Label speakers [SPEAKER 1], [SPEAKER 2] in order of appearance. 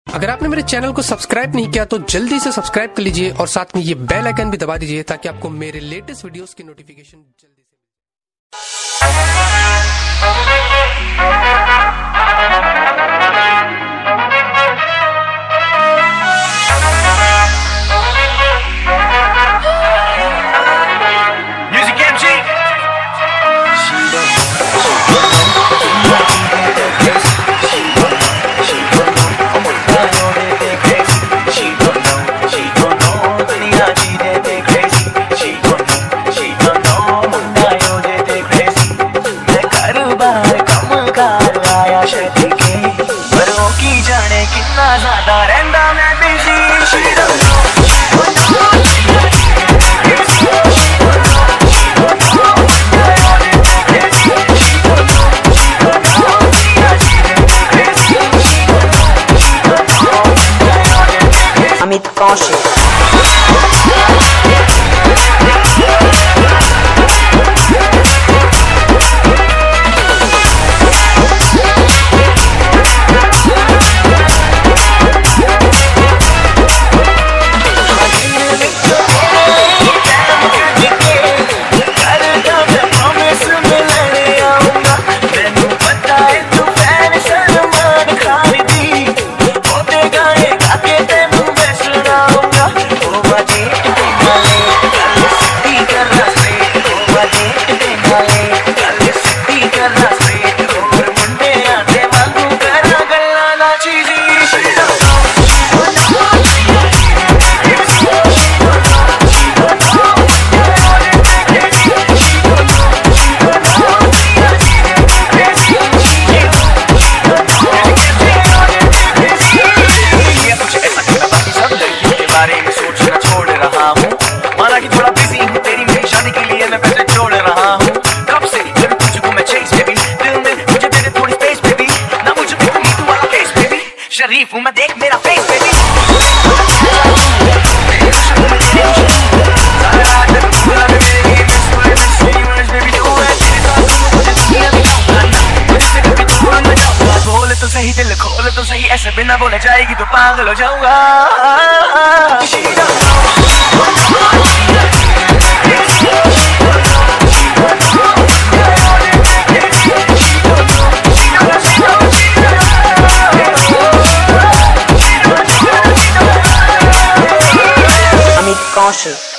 [SPEAKER 1] अगर आपने मेरे चैनल को सब्सक्राइब नहीं किया तो जल्दी से सब्सक्राइब कर लीजिए और साथ में ये बेल आइकन भी दबा दीजिए ताकि आपको मेरे लेटेस्ट वीडियोस की नोटिफिकेशन जल्दी से
[SPEAKER 2] की जाने कितना ज्यादा रहंदा मैं बिजी अमित कौशिक शरीफ हूँ मैं देख मेरा फेस बेबी बोले तो सही दिल खोले तो सही ऐसे बिना बोले जाएगी तो पागल हो जाऊंगा Kौशिक।